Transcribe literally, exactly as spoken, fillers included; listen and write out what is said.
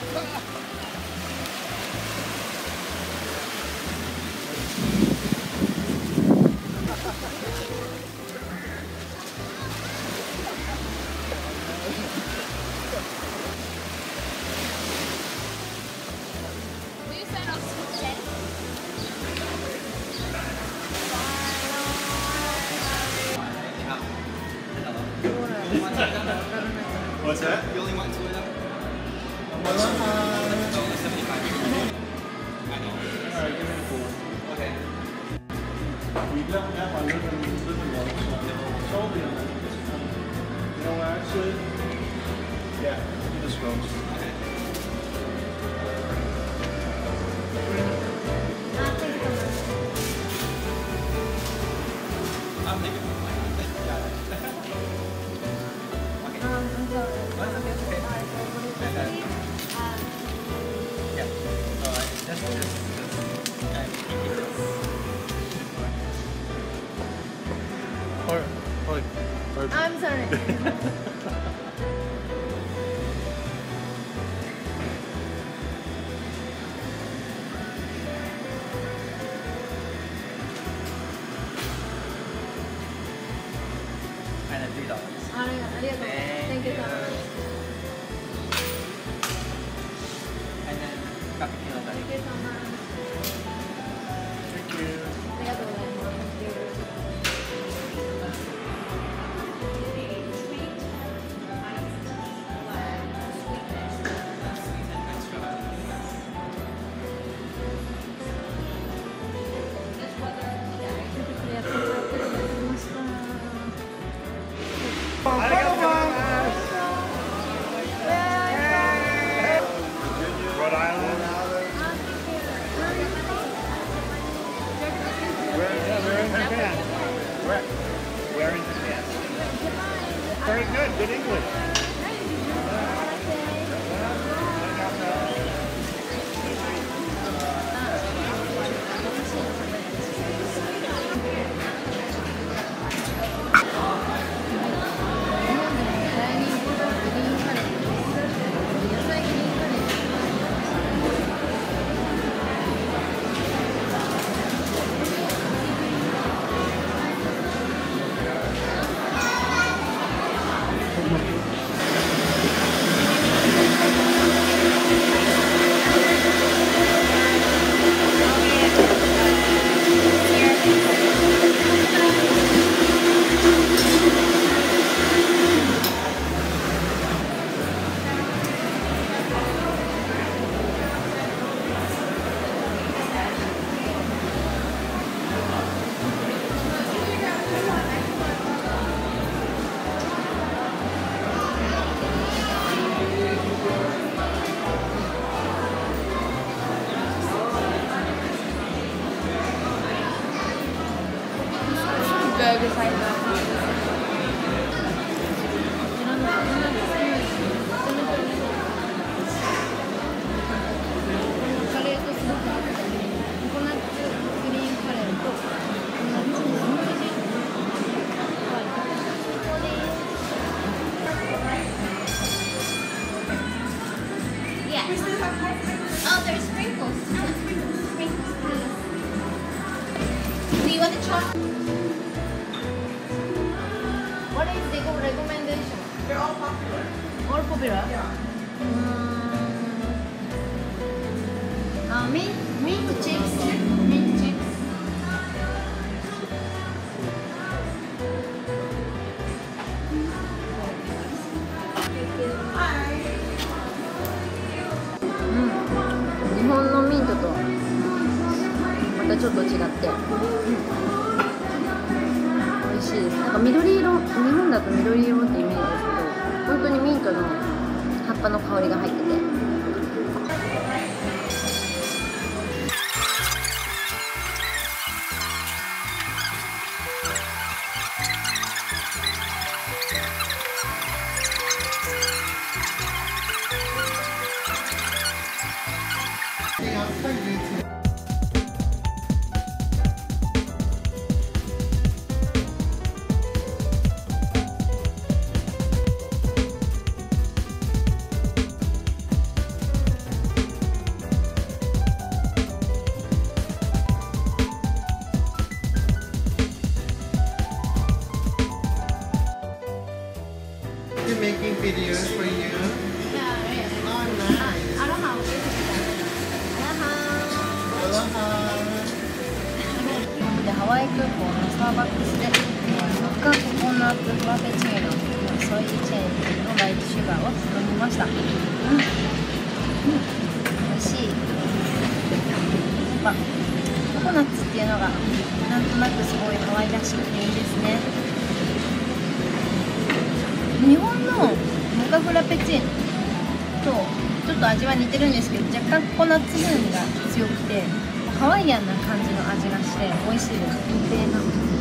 What's that? You only want two of them? Let's go to seventy-five. I know. Alright, give me the four. Okay. We don't have my living living room, so solely on that. You know, actually, yeah, this goes. Okay. I'm thinking of my got it. I'm sorry. And then three dollars. Thank you so much. And then cappuccino. Thank you so much. Thank you. ありがとうございます。 Rhode Island. We're, yeah, we're in Japan. We're, we're in Japan. Very good. Good English. Oh, there's sprinkles. No, sprinkles. Sprinkles, please. Do you want the chocolate? What is the recommendation? They're all popular. All popular? Yeah. Um, uh, mint, mint chips. Mint chips. Hi. 日本のミントとまたちょっと違って、うん、美味しいです。なんか緑色、日本だと緑色ってイメージですけど、本当にミントの葉っぱの香りが入ってて。 ぱココナッツっていうのがなんとなくすごい可愛らしくていいですね。日本のモカフラペチーノとちょっと味は似てるんですけど、若干ココナッツ風味が強くてハワイアンな感じの味がして美味しいです。似てます。